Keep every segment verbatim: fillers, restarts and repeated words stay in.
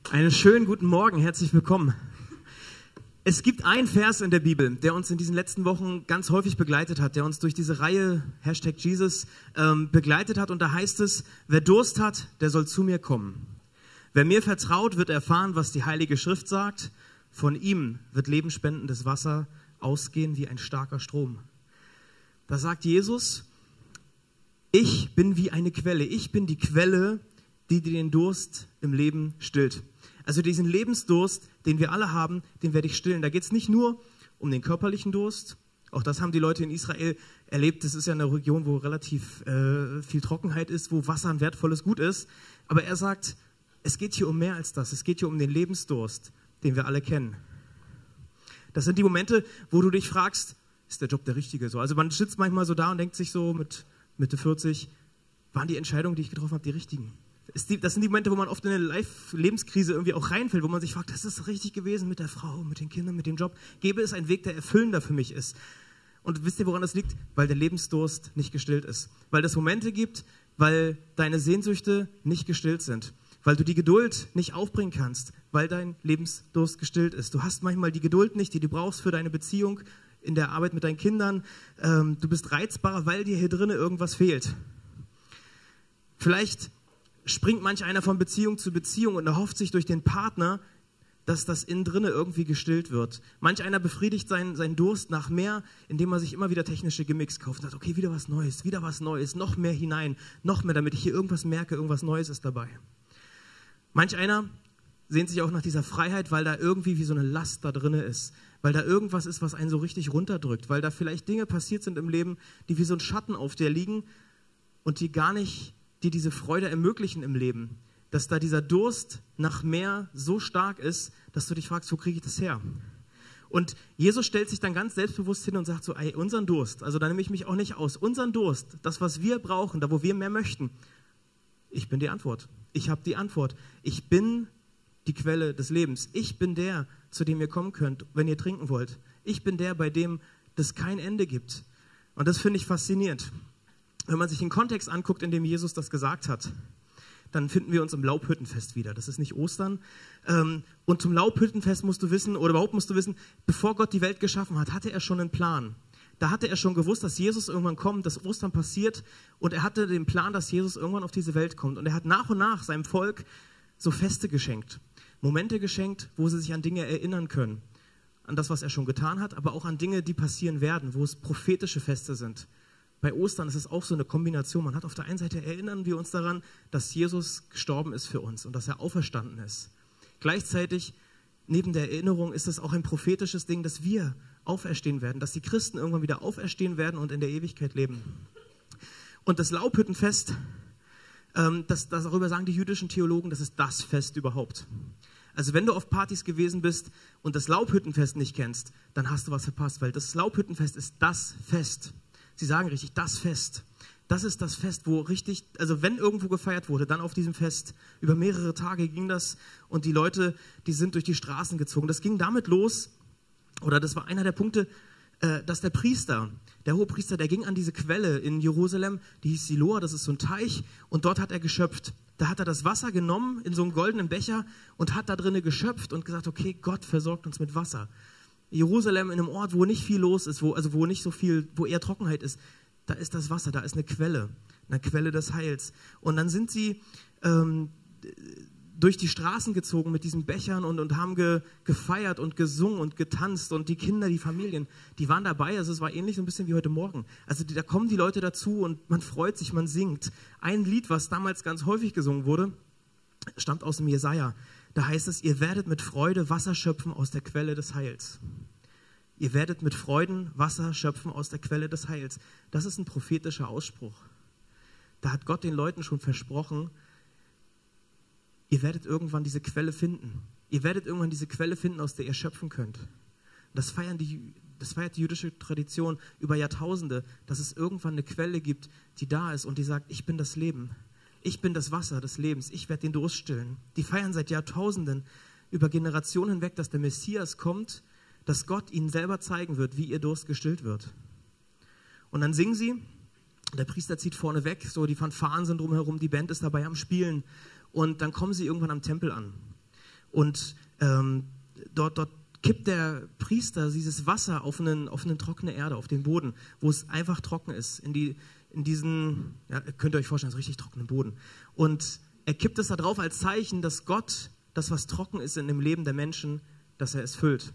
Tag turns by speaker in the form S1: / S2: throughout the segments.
S1: Einen schönen guten Morgen, herzlich willkommen. Es gibt einen Vers in der Bibel, der uns in diesen letzten Wochen ganz häufig begleitet hat, der uns durch diese Reihe Hashtag Jesus ähm, begleitet hat. Und da heißt es, wer Durst hat, der soll zu mir kommen. Wer mir vertraut, wird erfahren, was die Heilige Schrift sagt. Von ihm wird lebensspendendes Wasser ausgehen wie ein starker Strom. Da sagt Jesus, ich bin wie eine Quelle, ich bin die Quelle, die dir den Durst im Leben stillt. Also diesen Lebensdurst, den wir alle haben, den werde ich stillen. Da geht es nicht nur um den körperlichen Durst, auch das haben die Leute in Israel erlebt. Das ist ja eine Region, wo relativ äh, viel Trockenheit ist, wo Wasser ein wertvolles Gut ist. Aber er sagt, es geht hier um mehr als das. Es geht hier um den Lebensdurst, den wir alle kennen. Das sind die Momente, wo du dich fragst, ist der Job der richtige? So, also man sitzt manchmal so da und denkt sich so mit Mitte vierzig, waren die Entscheidungen, die ich getroffen habe, die richtigen? Das sind die Momente, wo man oft in eine Life-Lebenskrise irgendwie auch reinfällt, wo man sich fragt, ist das richtig gewesen mit der Frau, mit den Kindern, mit dem Job? Gäbe es einen Weg, der erfüllender für mich ist? Und wisst ihr, woran das liegt? Weil der Lebensdurst nicht gestillt ist. Weil es Momente gibt, weil deine Sehnsüchte nicht gestillt sind. Weil du die Geduld nicht aufbringen kannst, weil dein Lebensdurst gestillt ist. Du hast manchmal die Geduld nicht, die du brauchst für deine Beziehung, in der Arbeit mit deinen Kindern. Ähm, du bist reizbarer, weil dir hier drinnen irgendwas fehlt. Vielleicht springt manch einer von Beziehung zu Beziehung und erhofft sich durch den Partner, dass das innen drinne irgendwie gestillt wird. Manch einer befriedigt seinen, seinen Durst nach mehr, indem er sich immer wieder technische Gimmicks kauft und sagt, okay, wieder was Neues, wieder was Neues, noch mehr hinein, noch mehr, damit ich hier irgendwas merke, irgendwas Neues ist dabei. Manch einer sehnt sich auch nach dieser Freiheit, weil da irgendwie wie so eine Last da drinne ist, weil da irgendwas ist, was einen so richtig runterdrückt, weil da vielleicht Dinge passiert sind im Leben, die wie so ein Schatten auf dir liegen und die gar nicht die diese Freude ermöglichen im Leben, dass da dieser Durst nach mehr so stark ist, dass du dich fragst, wo kriege ich das her? Und Jesus stellt sich dann ganz selbstbewusst hin und sagt so, ey, unseren Durst, also da nehme ich mich auch nicht aus, unseren Durst, das, was wir brauchen, da wo wir mehr möchten, ich bin die Antwort. Ich habe die Antwort. Ich bin die Quelle des Lebens. Ich bin der, zu dem ihr kommen könnt, wenn ihr trinken wollt. Ich bin der, bei dem es kein Ende gibt. Und das finde ich faszinierend. Wenn man sich den Kontext anguckt, in dem Jesus das gesagt hat, dann finden wir uns im Laubhüttenfest wieder. Das ist nicht Ostern. Und zum Laubhüttenfest musst du wissen, oder überhaupt musst du wissen, bevor Gott die Welt geschaffen hat, hatte er schon einen Plan. Da hatte er schon gewusst, dass Jesus irgendwann kommt, dass Ostern passiert. Und er hatte den Plan, dass Jesus irgendwann auf diese Welt kommt. Und er hat nach und nach seinem Volk so Feste geschenkt. Momente geschenkt, wo sie sich an Dinge erinnern können. An das, was er schon getan hat, aber auch an Dinge, die passieren werden, wo es prophetische Feste sind. Bei Ostern ist es auch so eine Kombination. Man hat auf der einen Seite, erinnern wir uns daran, dass Jesus gestorben ist für uns und dass er auferstanden ist. Gleichzeitig, neben der Erinnerung, ist es auch ein prophetisches Ding, dass wir auferstehen werden, dass die Christen irgendwann wieder auferstehen werden und in der Ewigkeit leben. Und das Laubhüttenfest, ähm, das, das darüber sagen die jüdischen Theologen, das ist das Fest überhaupt. Also wenn du auf Partys gewesen bist und das Laubhüttenfest nicht kennst, dann hast du was verpasst, weil das Laubhüttenfest ist das Fest. Sie sagen richtig, das Fest. Das ist das Fest, wo richtig, also wenn irgendwo gefeiert wurde, dann auf diesem Fest. Über mehrere Tage ging das und die Leute, die sind durch die Straßen gezogen. Das ging damit los, oder das war einer der Punkte, äh, dass der Priester, der Hohepriester, der ging an diese Quelle in Jerusalem, die hieß Siloa, das ist so ein Teich, und dort hat er geschöpft. Da hat er das Wasser genommen in so einem goldenen Becher und hat da drinnen geschöpft und gesagt, okay, Gott versorgt uns mit Wasser. Jerusalem, in einem Ort, wo nicht viel los ist, wo, also wo nicht so viel, wo eher Trockenheit ist, da ist das Wasser, da ist eine Quelle, eine Quelle des Heils. Und dann sind sie ähm, durch die Straßen gezogen mit diesen Bechern und, und haben ge, gefeiert und gesungen und getanzt und die Kinder, die Familien, die waren dabei. Also es war ähnlich so ein bisschen wie heute Morgen. Also die, da kommen die Leute dazu und man freut sich, man singt. Ein Lied, was damals ganz häufig gesungen wurde, stammt aus dem Jesaja. Da heißt es, ihr werdet mit Freude Wasser schöpfen aus der Quelle des Heils. Ihr werdet mit Freuden Wasser schöpfen aus der Quelle des Heils. Das ist ein prophetischer Ausspruch. Da hat Gott den Leuten schon versprochen, ihr werdet irgendwann diese Quelle finden. Ihr werdet irgendwann diese Quelle finden, aus der ihr schöpfen könnt. Das feiern die, das feiert die jüdische Tradition über Jahrtausende, dass es irgendwann eine Quelle gibt, die da ist und die sagt, ich bin das Leben. Ich bin das Wasser des Lebens, ich werde den Durst stillen. Die feiern seit Jahrtausenden über Generationen hinweg, dass der Messias kommt, dass Gott ihnen selber zeigen wird, wie ihr Durst gestillt wird. Und dann singen sie, der Priester zieht vorne weg, so die Fanfaren sind drumherum, die Band ist dabei am Spielen und dann kommen sie irgendwann am Tempel an. Und ähm, dort, dort kippt der Priester dieses Wasser auf eine auf eine trockene Erde, auf den Boden, wo es einfach trocken ist, in, die, in diesen, ja, könnt ihr euch vorstellen, so richtig trockenen Boden. Und er kippt es da drauf als Zeichen, dass Gott das, was trocken ist in dem Leben der Menschen, dass er es füllt.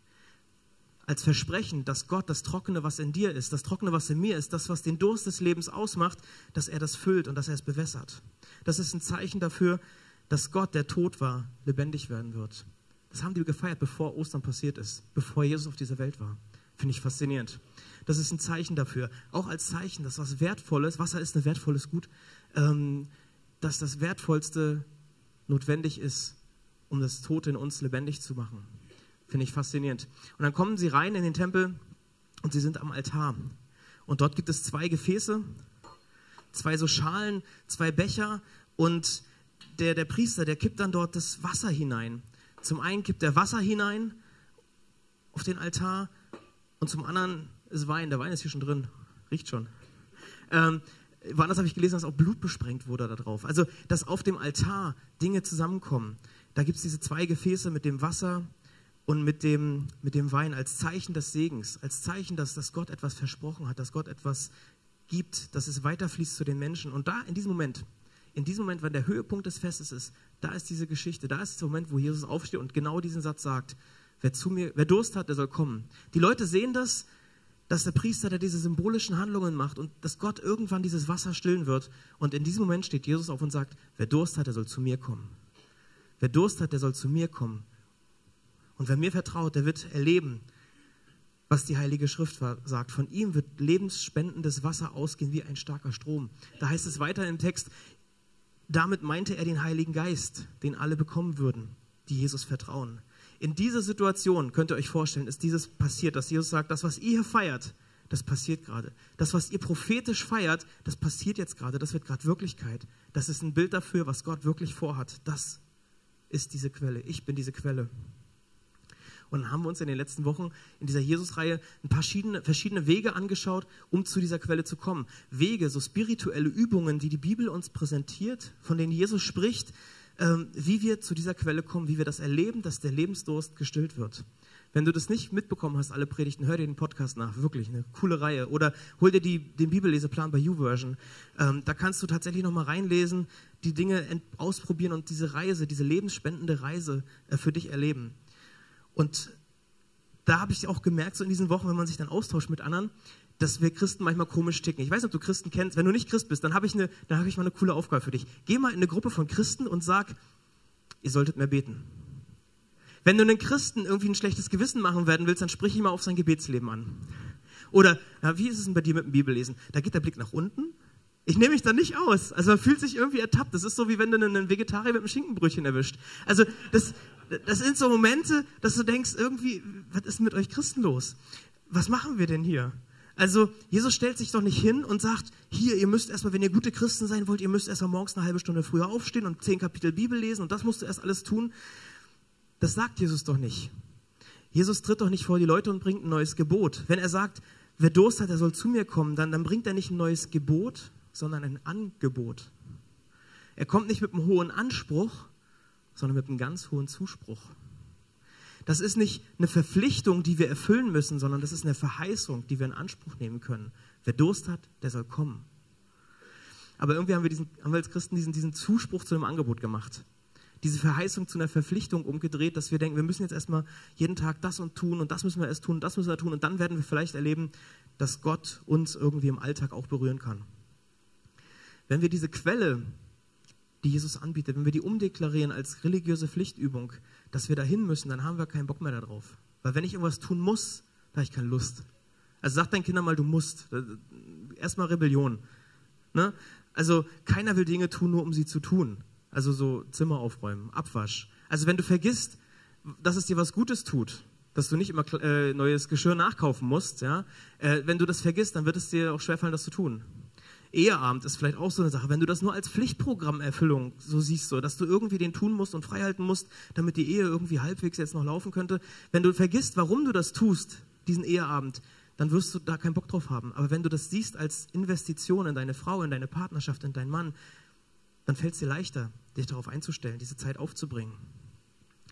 S1: Als Versprechen, dass Gott das Trockene, was in dir ist, das Trockene, was in mir ist, das, was den Durst des Lebens ausmacht, dass er das füllt und dass er es bewässert. Das ist ein Zeichen dafür, dass Gott, der tot war, lebendig werden wird. Das haben die gefeiert, bevor Ostern passiert ist, bevor Jesus auf dieser Welt war. Finde ich faszinierend. Das ist ein Zeichen dafür. Auch als Zeichen, dass was Wertvolles, Wasser ist ein wertvolles Gut, ähm, dass das Wertvollste notwendig ist, um das Tote in uns lebendig zu machen. Finde ich faszinierend. Und dann kommen sie rein in den Tempel und sie sind am Altar. Und dort gibt es zwei Gefäße, zwei so Schalen, zwei Becher und der, der Priester, der kippt dann dort das Wasser hinein. Zum einen kippt er Wasser hinein auf den Altar und zum anderen ist Wein. Der Wein ist hier schon drin, riecht schon. Ähm, woanders habe ich gelesen, dass auch Blut besprengt wurde da drauf. Also, dass auf dem Altar Dinge zusammenkommen. Da gibt es diese zwei Gefäße mit dem Wasser und mit dem, mit dem Wein als Zeichen des Segens, als Zeichen, dass, dass Gott etwas versprochen hat, dass Gott etwas gibt, dass es weiterfließt zu den Menschen. Und da, in diesem Moment, in diesem Moment, wenn der Höhepunkt des Festes ist, da ist diese Geschichte, da ist der Moment, wo Jesus aufsteht und genau diesen Satz sagt, wer, zu mir, wer Durst hat, der soll kommen. Die Leute sehen das, dass der Priester, der diese symbolischen Handlungen macht und dass Gott irgendwann dieses Wasser stillen wird. Und in diesem Moment steht Jesus auf und sagt, wer Durst hat, der soll zu mir kommen. Wer Durst hat, der soll zu mir kommen. Und wer mir vertraut, der wird erleben, was die Heilige Schrift sagt. Von ihm wird lebensspendendes Wasser ausgehen wie ein starker Strom. Da heißt es weiter im Text, damit meinte er den Heiligen Geist, den alle bekommen würden, die Jesus vertrauen. In dieser Situation, könnt ihr euch vorstellen, ist dieses passiert, dass Jesus sagt, das, was ihr hier feiert, das passiert gerade. Das, was ihr prophetisch feiert, das passiert jetzt gerade, das wird gerade Wirklichkeit. Das ist ein Bild dafür, was Gott wirklich vorhat. Das ist diese Quelle. Ich bin diese Quelle. Und dann haben wir uns in den letzten Wochen in dieser Jesus-Reihe ein paar verschiedene, verschiedene Wege angeschaut, um zu dieser Quelle zu kommen. Wege, so spirituelle Übungen, die die Bibel uns präsentiert, von denen Jesus spricht, ähm, wie wir zu dieser Quelle kommen, wie wir das erleben, dass der Lebensdurst gestillt wird. Wenn du das nicht mitbekommen hast, alle Predigten, hör dir den Podcast nach, wirklich eine coole Reihe. Oder hol dir die, den Bibelleseplan bei YouVersion. Ähm, da kannst du tatsächlich nochmal reinlesen, die Dinge ent- ausprobieren und diese Reise, diese lebensspendende Reise äh, für dich erleben. Und da habe ich auch gemerkt, so in diesen Wochen, wenn man sich dann austauscht mit anderen, dass wir Christen manchmal komisch ticken. Ich weiß nicht, ob du Christen kennst. Wenn du nicht Christ bist, dann habe ich, eine, dann habe ich mal eine coole Aufgabe für dich. Geh mal in eine Gruppe von Christen und sag, ihr solltet mehr beten. Wenn du einen Christen irgendwie ein schlechtes Gewissen machen werden willst, dann sprich ihn mal auf sein Gebetsleben an. Oder, na, wie ist es denn bei dir mit dem Bibellesen? Da geht der Blick nach unten. Ich nehme mich da nicht aus. Also man fühlt sich irgendwie ertappt. Das ist so, wie wenn du einen Vegetarier mit einem Schinkenbrötchen erwischt. Also das... Das sind so Momente, dass du denkst, irgendwie, was ist mit euch Christen los? Was machen wir denn hier? Also, Jesus stellt sich doch nicht hin und sagt, hier, ihr müsst erstmal, wenn ihr gute Christen sein wollt, ihr müsst erstmal morgens eine halbe Stunde früher aufstehen und zehn Kapitel Bibel lesen und das musst du erst alles tun. Das sagt Jesus doch nicht. Jesus tritt doch nicht vor die Leute und bringt ein neues Gebot. Wenn er sagt, wer Durst hat, der soll zu mir kommen, dann, dann bringt er nicht ein neues Gebot, sondern ein Angebot. Er kommt nicht mit einem hohen Anspruch, sondern mit einem ganz hohen Zuspruch. Das ist nicht eine Verpflichtung, die wir erfüllen müssen, sondern das ist eine Verheißung, die wir in Anspruch nehmen können. Wer Durst hat, der soll kommen. Aber irgendwie haben wir, diesen, haben wir als Christen diesen, diesen Zuspruch zu einem Angebot gemacht. Diese Verheißung zu einer Verpflichtung umgedreht, dass wir denken, wir müssen jetzt erstmal jeden Tag das und tun und das müssen wir erst tun und das müssen wir tun und dann werden wir vielleicht erleben, dass Gott uns irgendwie im Alltag auch berühren kann. Wenn wir diese Quelle, die Jesus anbietet, wenn wir die umdeklarieren als religiöse Pflichtübung, dass wir dahin müssen, dann haben wir keinen Bock mehr darauf. Weil wenn ich irgendwas tun muss, da habe ich keine Lust. Also sag deinen Kindern mal, du musst. Erstmal Rebellion. Ne? Also keiner will Dinge tun, nur um sie zu tun. Also so Zimmer aufräumen, Abwasch. Also wenn du vergisst, dass es dir was Gutes tut, dass du nicht immer äh, neues Geschirr nachkaufen musst, ja? äh, wenn du das vergisst, dann wird es dir auch schwerfallen, das zu tun. Eheabend ist vielleicht auch so eine Sache, wenn du das nur als Pflichtprogrammerfüllung so siehst, so, dass du irgendwie den tun musst und freihalten musst, damit die Ehe irgendwie halbwegs jetzt noch laufen könnte. Wenn du vergisst, warum du das tust, diesen Eheabend, dann wirst du da keinen Bock drauf haben. Aber wenn du das siehst als Investition in deine Frau, in deine Partnerschaft, in deinen Mann, dann fällt es dir leichter, dich darauf einzustellen, diese Zeit aufzubringen.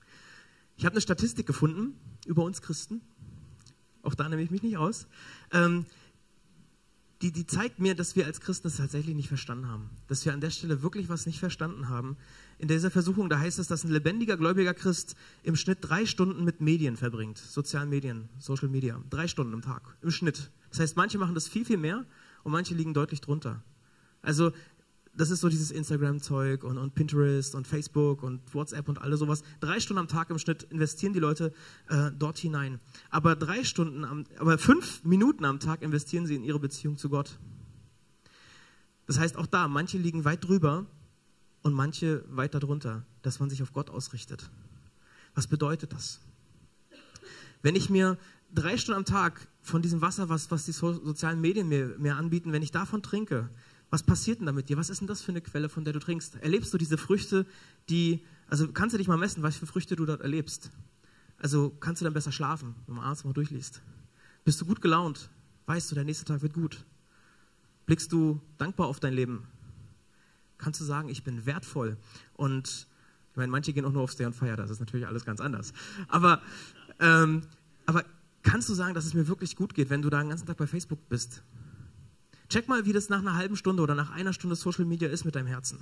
S1: Ich habe eine Statistik gefunden über uns Christen, auch da nehme ich mich nicht aus, ähm, die, die zeigt mir, dass wir als Christen es tatsächlich nicht verstanden haben. Dass wir an der Stelle wirklich was nicht verstanden haben. In dieser Versuchung, da heißt es, dass ein lebendiger, gläubiger Christ im Schnitt drei Stunden mit Medien verbringt. Sozialen Medien, Social Media. Drei Stunden am Tag, im Schnitt. Das heißt, manche machen das viel, viel mehr und manche liegen deutlich drunter. Also, das ist so dieses Instagram-Zeug und, und Pinterest und Facebook und WhatsApp und alles sowas. Drei Stunden am Tag im Schnitt investieren die Leute äh, dort hinein. Aber drei Stunden, am, aber fünf Minuten am Tag investieren sie in ihre Beziehung zu Gott. Das heißt auch da, manche liegen weit drüber und manche weit darunter, dass man sich auf Gott ausrichtet. Was bedeutet das? Wenn ich mir drei Stunden am Tag von diesem Wasser, was, was die so, sozialen Medien mir, mir anbieten, wenn ich davon trinke, was passiert denn da mit dir? Was ist denn das für eine Quelle, von der du trinkst? Erlebst du diese Früchte, die, also kannst du dich mal messen, was für Früchte du dort erlebst? Also kannst du dann besser schlafen, wenn man abends mal durchliest? Bist du gut gelaunt? Weißt du, der nächste Tag wird gut? Blickst du dankbar auf dein Leben? Kannst du sagen, ich bin wertvoll? Und ich meine, manche gehen auch nur aufs Day on Fire, das ist natürlich alles ganz anders. Aber, ähm, aber kannst du sagen, dass es mir wirklich gut geht, wenn du da den ganzen Tag bei Facebook bist? Check mal, wie das nach einer halben Stunde oder nach einer Stunde Social Media ist mit deinem Herzen.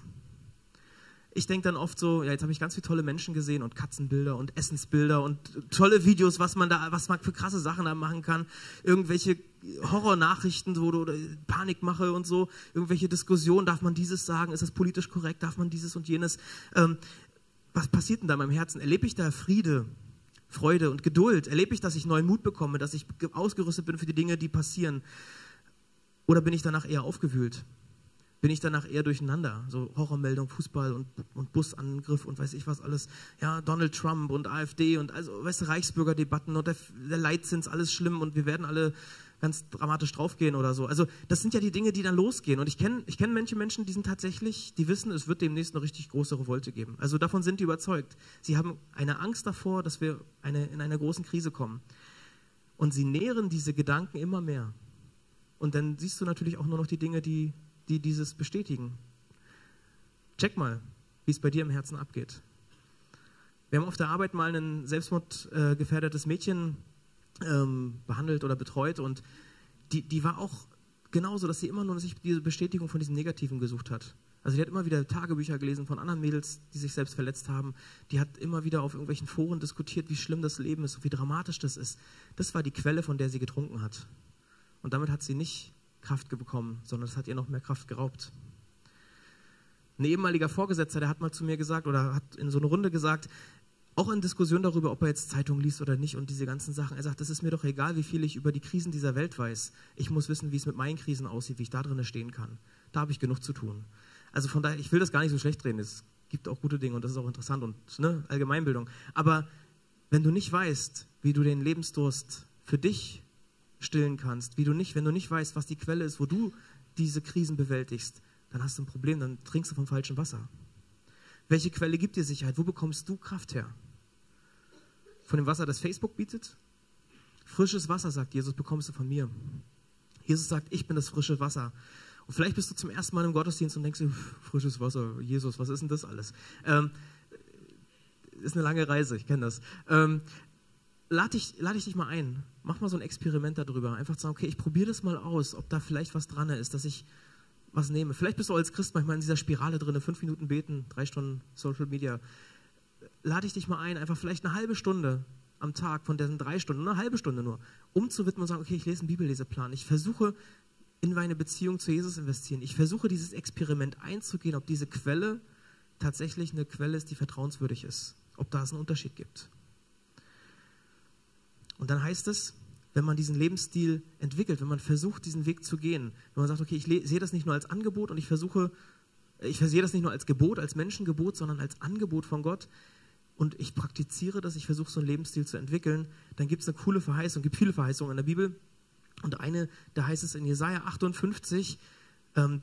S1: Ich denke dann oft so, ja, jetzt habe ich ganz viele tolle Menschen gesehen und Katzenbilder und Essensbilder und tolle Videos, was man da, was man für krasse Sachen da machen kann. Irgendwelche Horrornachrichten, wo du Panik mache und so. Irgendwelche Diskussionen, darf man dieses sagen? Ist das politisch korrekt? Darf man dieses und jenes? Ähm, was passiert denn da in meinem Herzen? Erlebe ich da Friede, Freude und Geduld? Erlebe ich, dass ich neuen Mut bekomme, dass ich ausgerüstet bin für die Dinge, die passieren? Oder bin ich danach eher aufgewühlt? Bin ich danach eher durcheinander? So Horrormeldung, Fußball und, und Busangriff und weiß ich was alles. Ja, Donald Trump und AfD und also, weißt du, Reichsbürgerdebatten und der, der Leitzins, alles schlimm und wir werden alle ganz dramatisch draufgehen oder so. Also das sind ja die Dinge, die dann losgehen. Und ich kenne ich kenn manche Menschen, die sind tatsächlich, die wissen, es wird demnächst eine richtig große Revolte geben. Also davon sind die überzeugt. Sie haben eine Angst davor, dass wir eine, in einer großen Krise kommen. Und sie nähren diese Gedanken immer mehr. Und dann siehst du natürlich auch nur noch die Dinge, die, die dieses bestätigen. Check mal, wie es bei dir im Herzen abgeht. Wir haben auf der Arbeit mal ein selbstmordgefährdetes Mädchen ähm, behandelt oder betreut und die, die war auch genauso, dass sie immer nur sich diese Bestätigung von diesem Negativen gesucht hat. Also die hat immer wieder Tagebücher gelesen von anderen Mädels, die sich selbst verletzt haben. Die hat immer wieder auf irgendwelchen Foren diskutiert, wie schlimm das Leben ist und wie dramatisch das ist. Das war die Quelle, von der sie getrunken hat. Und damit hat sie nicht Kraft bekommen, sondern es hat ihr noch mehr Kraft geraubt. Ein ehemaliger Vorgesetzter, der hat mal zu mir gesagt oder hat in so einer Runde gesagt, auch in Diskussionen darüber, ob er jetzt Zeitung liest oder nicht und diese ganzen Sachen, er sagt, das ist mir doch egal, wie viel ich über die Krisen dieser Welt weiß. Ich muss wissen, wie es mit meinen Krisen aussieht, wie ich da drin stehen kann. Da habe ich genug zu tun. Also von daher, ich will das gar nicht so schlecht reden, es gibt auch gute Dinge und das ist auch interessant und ne, Allgemeinbildung. Aber wenn du nicht weißt, wie du den Lebensdurst für dich stillen kannst, wie du nicht, wenn du nicht weißt, was die Quelle ist, wo du diese Krisen bewältigst, dann hast du ein Problem, dann trinkst du vom falschen Wasser. Welche Quelle gibt dir Sicherheit? Wo bekommst du Kraft her? Von dem Wasser, das Facebook bietet? Frisches Wasser, sagt Jesus, bekommst du von mir. Jesus sagt, ich bin das frische Wasser. Und vielleicht bist du zum ersten Mal im Gottesdienst und denkst dir, frisches Wasser, Jesus, was ist denn das alles? Ähm, ist eine lange Reise, ich kenne das. Ähm, Lade dich, lade ich dich mal ein, mach mal so ein Experiment darüber. Einfach sagen, okay, ich probiere das mal aus, ob da vielleicht was dran ist, dass ich was nehme. Vielleicht bist du als Christ manchmal in dieser Spirale drin, fünf Minuten beten, drei Stunden Social Media. Lade ich dich mal ein, einfach vielleicht eine halbe Stunde am Tag von diesen drei Stunden, eine halbe Stunde nur, umzuwidmen und sagen, okay, ich lese einen Bibelleseplan. Ich versuche in meine Beziehung zu Jesus investieren. Ich versuche dieses Experiment einzugehen, ob diese Quelle tatsächlich eine Quelle ist, die vertrauenswürdig ist. Ob da es einen Unterschied gibt. Und dann heißt es, wenn man diesen Lebensstil entwickelt, wenn man versucht, diesen Weg zu gehen, wenn man sagt, okay, ich sehe das nicht nur als Angebot und ich versuche, ich sehe das nicht nur als Gebot, als Menschengebot, sondern als Angebot von Gott und ich praktiziere das, ich versuche so einen Lebensstil zu entwickeln, dann gibt es eine coole Verheißung, gibt viele Verheißungen in der Bibel und eine, da heißt es in Jesaja achtundfünfzig, ähm,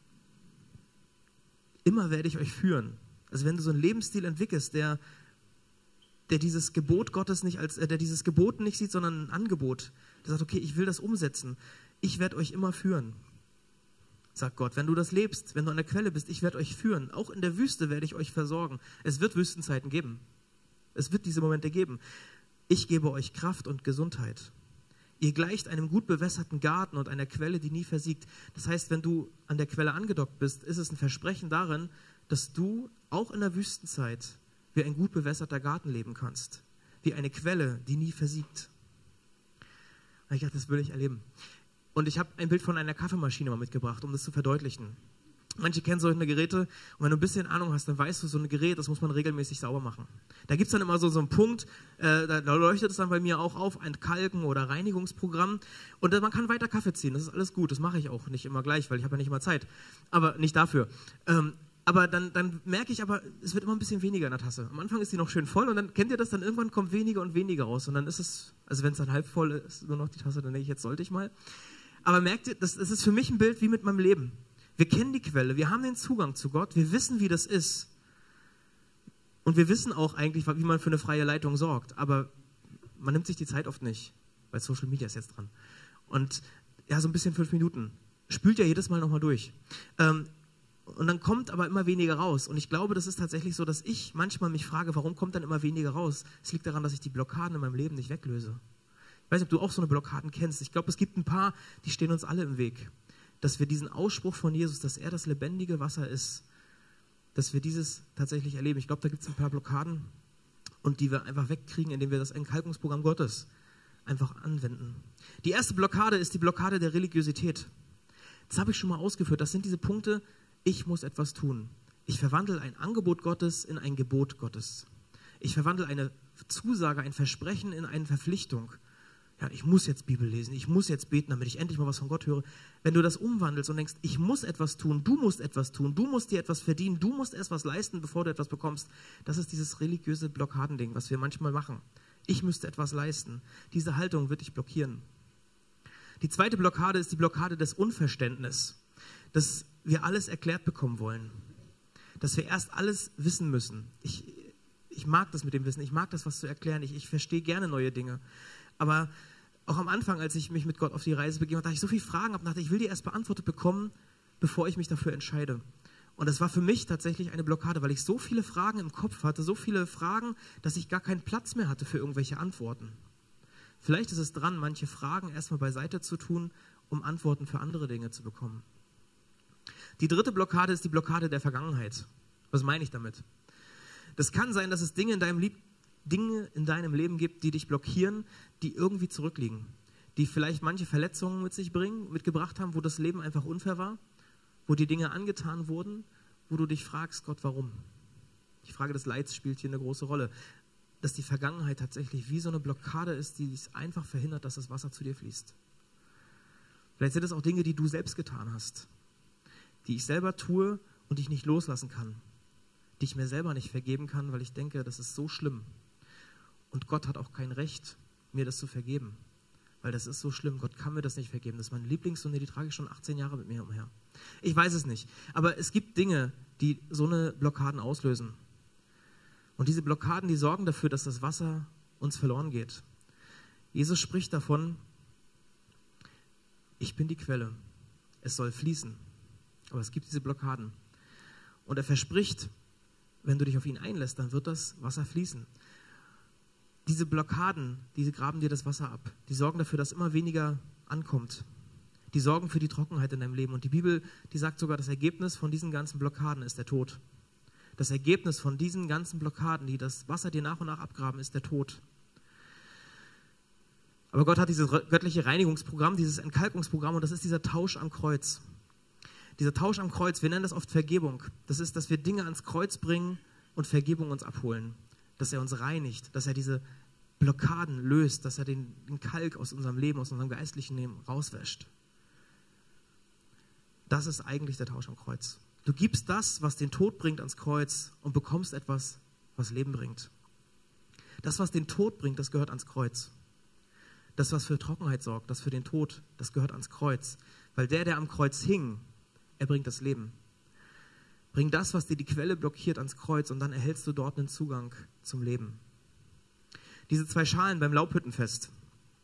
S1: immer werde ich euch führen. Also wenn du so einen Lebensstil entwickelst, der der dieses Gebot Gottes nicht als, äh, der dieses Gebot nicht sieht, sondern ein Angebot. Der sagt, okay, ich will das umsetzen. Ich werde euch immer führen, sagt Gott. Wenn du das lebst, wenn du an der Quelle bist, ich werde euch führen. Auch in der Wüste werde ich euch versorgen. Es wird Wüstenzeiten geben. Es wird diese Momente geben. Ich gebe euch Kraft und Gesundheit. Ihr gleicht einem gut bewässerten Garten und einer Quelle, die nie versiegt. Das heißt, wenn du an der Quelle angedockt bist, ist es ein Versprechen darin, dass du auch in der Wüstenzeit wie ein gut bewässerter Garten leben kannst. Wie eine Quelle, die nie versiegt. Und ich dachte, das will ich erleben. Und ich habe ein Bild von einer Kaffeemaschine mal mitgebracht, um das zu verdeutlichen. Manche kennen solche Geräte und wenn du ein bisschen Ahnung hast, dann weißt du, so ein Gerät, das muss man regelmäßig sauber machen. Da gibt es dann immer so, so einen Punkt, äh, da, da leuchtet es dann bei mir auch auf, ein Kalken- oder Reinigungsprogramm und äh, man kann weiter Kaffee ziehen, das ist alles gut, das mache ich auch nicht immer gleich, weil ich habe ja nicht immer Zeit, aber nicht dafür. Ähm, aber dann, dann merke ich aber, es wird immer ein bisschen weniger in der Tasse. Am Anfang ist die noch schön voll und dann kennt ihr das, dann irgendwann kommt weniger und weniger raus und dann ist es, also wenn es dann halb voll ist, nur noch die Tasse, dann denke ich, jetzt sollte ich mal. Aber merkt ihr, das, das ist für mich ein Bild wie mit meinem Leben. Wir kennen die Quelle, wir haben den Zugang zu Gott, wir wissen, wie das ist. Und wir wissen auch eigentlich, wie man für eine freie Leitung sorgt. Aber man nimmt sich die Zeit oft nicht, weil Social Media ist jetzt dran. Und ja, so ein bisschen fünf Minuten. Spült ja jedes Mal nochmal durch. Ähm, und dann kommt aber immer weniger raus. Und ich glaube, das ist tatsächlich so, dass ich manchmal mich frage, warum kommt dann immer weniger raus? Es liegt daran, dass ich die Blockaden in meinem Leben nicht weglöse. Ich weiß nicht, ob du auch so eine Blockaden kennst. Ich glaube, es gibt ein paar, die stehen uns alle im Weg. Dass wir diesen Ausspruch von Jesus, dass er das lebendige Wasser ist, dass wir dieses tatsächlich erleben. Ich glaube, da gibt es ein paar Blockaden und die wir einfach wegkriegen, indem wir das Entkalkungsprogramm Gottes einfach anwenden. Die erste Blockade ist die Blockade der Religiosität. Das habe ich schon mal ausgeführt. Das sind diese Punkte, ich muss etwas tun. Ich verwandle ein Angebot Gottes in ein Gebot Gottes. Ich verwandle eine Zusage, ein Versprechen in eine Verpflichtung. Ja, ich muss jetzt Bibel lesen, ich muss jetzt beten, damit ich endlich mal was von Gott höre. Wenn du das umwandelst und denkst, ich muss etwas tun, du musst etwas tun, du musst dir etwas verdienen, du musst erst was leisten, bevor du etwas bekommst, das ist dieses religiöse Blockadending, was wir manchmal machen. Ich müsste etwas leisten. Diese Haltung wird dich blockieren. Die zweite Blockade ist die Blockade des Unverständnisses, dass wir alles erklärt bekommen wollen, dass wir erst alles wissen müssen. Ich, ich mag das mit dem Wissen, ich mag das, was zu erklären, ich, ich verstehe gerne neue Dinge, aber auch am Anfang, als ich mich mit Gott auf die Reise begeben habe, da ich so viele Fragen habe, dachte ich, ich will die erst beantwortet bekommen, bevor ich mich dafür entscheide. Und das war für mich tatsächlich eine Blockade, weil ich so viele Fragen im Kopf hatte, so viele Fragen, dass ich gar keinen Platz mehr hatte für irgendwelche Antworten. Vielleicht ist es dran, manche Fragen erstmal beiseite zu tun, um Antworten für andere Dinge zu bekommen. Die dritte Blockade ist die Blockade der Vergangenheit. Was meine ich damit? Das kann sein, dass es Dinge in deinem Leben Dinge in deinem Leben gibt, die dich blockieren, die irgendwie zurückliegen, die vielleicht manche Verletzungen mit sich bringen, mitgebracht haben, wo das Leben einfach unfair war, wo dir Dinge angetan wurden, wo du dich fragst, Gott, warum? Die Frage des Leids spielt hier eine große Rolle, dass die Vergangenheit tatsächlich wie so eine Blockade ist, die es einfach verhindert, dass das Wasser zu dir fließt. Vielleicht sind es auch Dinge, die du selbst getan hast, die ich selber tue und die ich nicht loslassen kann, die ich mir selber nicht vergeben kann, weil ich denke, das ist so schlimm. Und Gott hat auch kein Recht, mir das zu vergeben, weil das ist so schlimm. Gott kann mir das nicht vergeben. Das ist meine Lieblingssünde, die trage ich schon achtzehn Jahre mit mir umher. Ich weiß es nicht, aber es gibt Dinge, die so eine Blockaden auslösen. Und diese Blockaden, die sorgen dafür, dass das Wasser uns verloren geht. Jesus spricht davon, ich bin die Quelle, es soll fließen. Aber es gibt diese Blockaden. Und er verspricht, wenn du dich auf ihn einlässt, dann wird das Wasser fließen. Diese Blockaden, die graben dir das Wasser ab. Die sorgen dafür, dass immer weniger ankommt. Die sorgen für die Trockenheit in deinem Leben. Und die Bibel, die sagt sogar, das Ergebnis von diesen ganzen Blockaden ist der Tod. Das Ergebnis von diesen ganzen Blockaden, die das Wasser dir nach und nach abgraben, ist der Tod. Aber Gott hat dieses göttliche Reinigungsprogramm, dieses Entkalkungsprogramm und das ist dieser Tausch am Kreuz. Dieser Tausch am Kreuz, wir nennen das oft Vergebung. Das ist, dass wir Dinge ans Kreuz bringen und Vergebung uns abholen. Dass er uns reinigt, dass er diese Blockaden löst, dass er den, den Kalk aus unserem Leben, aus unserem geistlichen Leben rauswäscht. Das ist eigentlich der Tausch am Kreuz. Du gibst das, was den Tod bringt, ans Kreuz und bekommst etwas, was Leben bringt. Das, was den Tod bringt, das gehört ans Kreuz. Das, was für Trockenheit sorgt, das für den Tod, das gehört ans Kreuz. Weil der, der am Kreuz hing, er bringt das Leben. Bring das, was dir die Quelle blockiert, ans Kreuz und dann erhältst du dort einen Zugang zum Leben. Diese zwei Schalen beim Laubhüttenfest,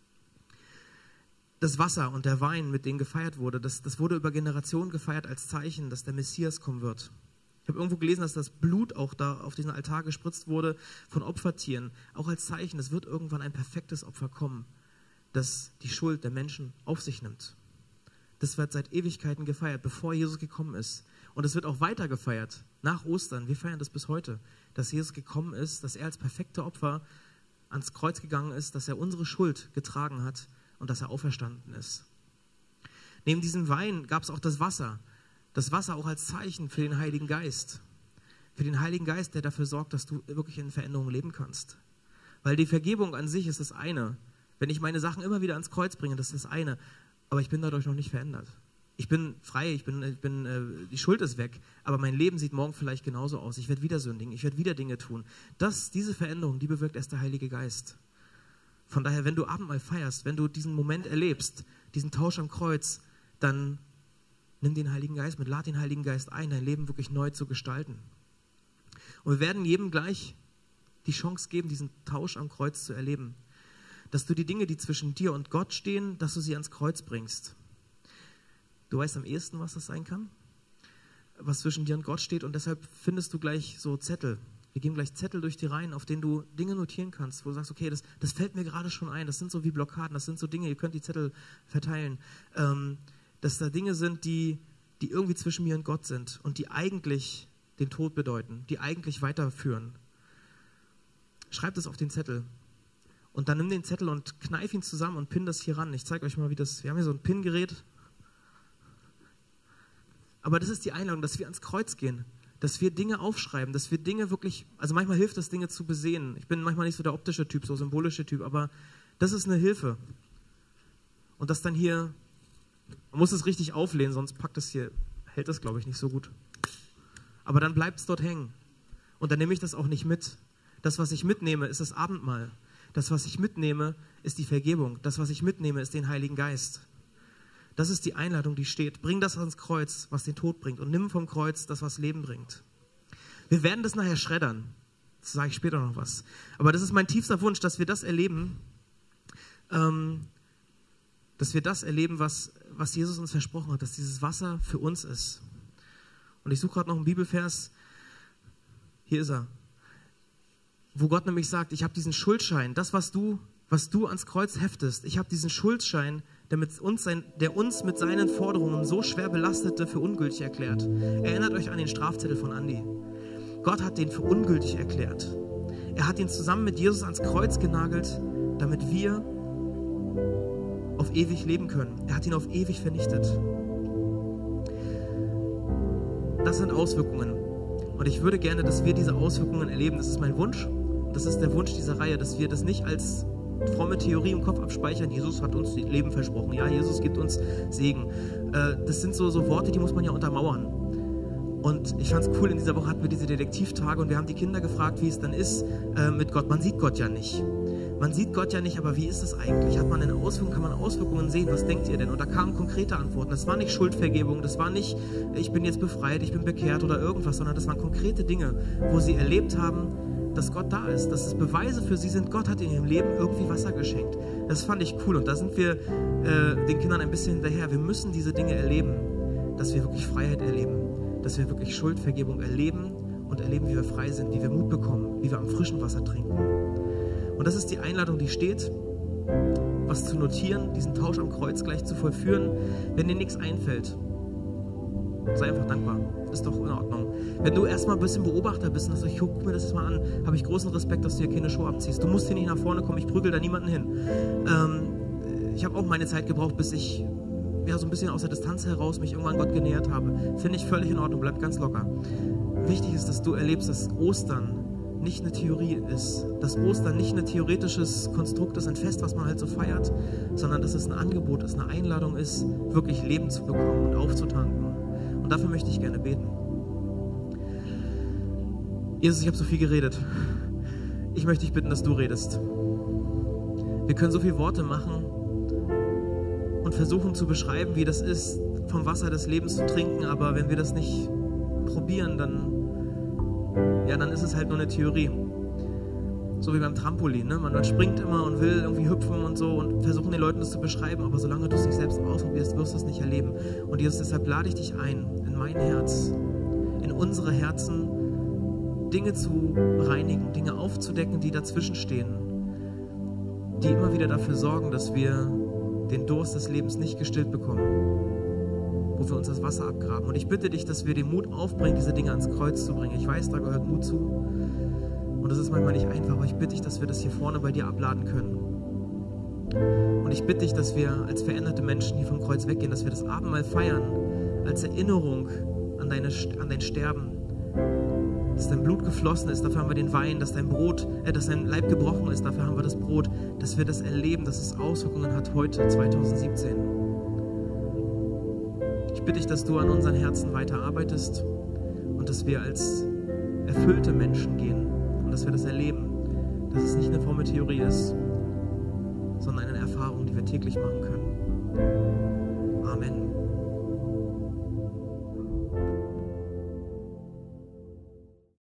S1: das Wasser und der Wein, mit denen gefeiert wurde, das, das wurde über Generationen gefeiert als Zeichen, dass der Messias kommen wird. Ich habe irgendwo gelesen, dass das Blut auch da auf diesen Altar gespritzt wurde von Opfertieren, auch als Zeichen, es wird irgendwann ein perfektes Opfer kommen, das die Schuld der Menschen auf sich nimmt. Das wird seit Ewigkeiten gefeiert, bevor Jesus gekommen ist. Und es wird auch weiter gefeiert, nach Ostern. Wir feiern das bis heute, dass Jesus gekommen ist, dass er als perfekter Opfer ans Kreuz gegangen ist, dass er unsere Schuld getragen hat und dass er auferstanden ist. Neben diesem Wein gab es auch das Wasser. Das Wasser auch als Zeichen für den Heiligen Geist. Für den Heiligen Geist, der dafür sorgt, dass du wirklich in Veränderung leben kannst. Weil die Vergebung an sich ist das eine. Wenn ich meine Sachen immer wieder ans Kreuz bringe, das ist das eine. Aber ich bin dadurch noch nicht verändert. Ich bin frei, ich bin, ich bin, äh, die Schuld ist weg, aber mein Leben sieht morgen vielleicht genauso aus. Ich werde wieder sündigen, ich werde wieder Dinge tun. Das, diese Veränderung, die bewirkt erst der Heilige Geist. Von daher, wenn du Abendmahl feierst, wenn du diesen Moment erlebst, diesen Tausch am Kreuz, dann nimm den Heiligen Geist mit, lad den Heiligen Geist ein, dein Leben wirklich neu zu gestalten. Und wir werden jedem gleich die Chance geben, diesen Tausch am Kreuz zu erleben. Dass du die Dinge, die zwischen dir und Gott stehen, dass du sie ans Kreuz bringst. Du weißt am ehesten, was das sein kann, was zwischen dir und Gott steht, und deshalb findest du gleich so Zettel. Wir geben gleich Zettel durch die Reihen, auf denen du Dinge notieren kannst, wo du sagst, okay, das, das fällt mir gerade schon ein, das sind so wie Blockaden, das sind so Dinge, ihr könnt die Zettel verteilen, ähm, dass da Dinge sind, die, die irgendwie zwischen mir und Gott sind und die eigentlich den Tod bedeuten, die eigentlich weiterführen. Schreib das auf den Zettel. Und dann nimm den Zettel und kneif ihn zusammen und pin das hier ran. Ich zeige euch mal, wie das, wir haben hier so ein Pingerät. Aber das ist die Einladung, dass wir ans Kreuz gehen, dass wir Dinge aufschreiben, dass wir Dinge wirklich, also manchmal hilft das, Dinge zu besehen. Ich bin manchmal nicht so der optische Typ, so symbolische Typ, aber das ist eine Hilfe. Und das dann hier, man muss es richtig auflehnen, sonst packt es hier, hält das, glaube ich, nicht so gut. Aber dann bleibt es dort hängen. Und dann nehme ich das auch nicht mit. Das, was ich mitnehme, ist das Abendmahl. Das, was ich mitnehme, ist die Vergebung. Das, was ich mitnehme, ist den Heiligen Geist. Das ist die Einladung, die steht. Bring das ans Kreuz, was den Tod bringt, und nimm vom Kreuz das, was Leben bringt. Wir werden das nachher schreddern. Das sage ich später noch was. Aber das ist mein tiefster Wunsch, dass wir das erleben, ähm, dass wir das erleben, was, was Jesus uns versprochen hat, dass dieses Wasser für uns ist. Und ich suche gerade noch einen Bibelvers. Hier ist er. Wo Gott nämlich sagt, ich habe diesen Schuldschein, das, was du, was du ans Kreuz heftest, ich habe diesen Schuldschein, der, mit uns sein, der uns mit seinen Forderungen so schwer belastete, für ungültig erklärt. Erinnert euch an den Strafzettel von Andi. Gott hat den für ungültig erklärt. Er hat ihn zusammen mit Jesus ans Kreuz genagelt, damit wir auf ewig leben können. Er hat ihn auf ewig vernichtet. Das sind Auswirkungen. Und ich würde gerne, dass wir diese Auswirkungen erleben. Das ist mein Wunsch. Das ist der Wunsch dieser Reihe, dass wir das nicht als fromme Theorie im Kopf abspeichern. Jesus hat uns Leben versprochen. Ja, Jesus gibt uns Segen. Äh, das sind so, so Worte, die muss man ja untermauern. Und ich fand es cool, in dieser Woche hatten wir diese Detektivtage und wir haben die Kinder gefragt, wie es dann ist äh, mit Gott. Man sieht Gott ja nicht. Man sieht Gott ja nicht, aber wie ist es eigentlich? Hat man eine Auswirkung, kann man Auswirkungen sehen? Was denkt ihr denn? Und da kamen konkrete Antworten. Das war nicht Schuldvergebung, das war nicht, ich bin jetzt befreit, ich bin bekehrt oder irgendwas, sondern das waren konkrete Dinge, wo sie erlebt haben, dass Gott da ist, dass es Beweise für sie sind, Gott hat in ihrem Leben irgendwie Wasser geschenkt. Das fand ich cool und da sind wir äh, den Kindern ein bisschen hinterher. Wir müssen diese Dinge erleben, dass wir wirklich Freiheit erleben, dass wir wirklich Schuldvergebung erleben und erleben, wie wir frei sind, wie wir Mut bekommen, wie wir am frischen Wasser trinken. Und das ist die Einladung, die steht, was zu notieren, diesen Tausch am Kreuz gleich zu vollführen. Wenn dir nichts einfällt, sei einfach dankbar. Ist doch in Ordnung. Wenn du erstmal ein bisschen Beobachter bist und sagst, ich guck mir das jetzt mal an, habe ich großen Respekt, dass du hier keine Show abziehst. Du musst hier nicht nach vorne kommen, ich prügel da niemanden hin. Ähm, ich habe auch meine Zeit gebraucht, bis ich ja, so ein bisschen aus der Distanz heraus mich irgendwann Gott genähert habe. Finde ich völlig in Ordnung, bleib ganz locker. Wichtig ist, dass du erlebst, dass Ostern nicht eine Theorie ist, dass Ostern nicht ein theoretisches Konstrukt ist, ein Fest, was man halt so feiert, sondern dass es ein Angebot ist, eine Einladung ist, wirklich Leben zu bekommen und aufzutanken. Und dafür möchte ich gerne beten. Jesus, ich habe so viel geredet. Ich möchte dich bitten, dass du redest. Wir können so viele Worte machen und versuchen zu beschreiben, wie das ist, vom Wasser des Lebens zu trinken, aber wenn wir das nicht probieren, dann ja, dann ist es halt nur eine Theorie. So wie beim Trampolin, ne? Man, man springt immer und will irgendwie hüpfen und so und versuchen den Leuten das zu beschreiben, aber solange du es nicht selbst ausprobierst, wirst du es nicht erleben. Und Jesus, deshalb lade ich dich ein, in mein Herz, in unsere Herzen Dinge zu reinigen, Dinge aufzudecken, die dazwischen stehen, die immer wieder dafür sorgen, dass wir den Durst des Lebens nicht gestillt bekommen, wo wir uns das Wasser abgraben. Und ich bitte dich, dass wir den Mut aufbringen, diese Dinge ans Kreuz zu bringen. Ich weiß, da gehört Mut zu und das ist manchmal nicht einfach, aber ich bitte dich, dass wir das hier vorne bei dir abladen können. Und ich bitte dich, dass wir als veränderte Menschen hier vom Kreuz weggehen, dass wir das Abendmahl feiern als Erinnerung an, deine, an dein Sterben, dass dein Blut geflossen ist, dafür haben wir den Wein, dass dein Brot, äh, dass dein Leib gebrochen ist, dafür haben wir das Brot, dass wir das erleben, dass es Auswirkungen hat heute, zwanzig siebzehn. Ich bitte dich, dass du an unseren Herzen weiter arbeitest und dass wir als erfüllte Menschen gehen und dass wir das erleben, dass es nicht eine fromme Theorie ist, sondern eine Erfahrung, die wir täglich machen können. Amen.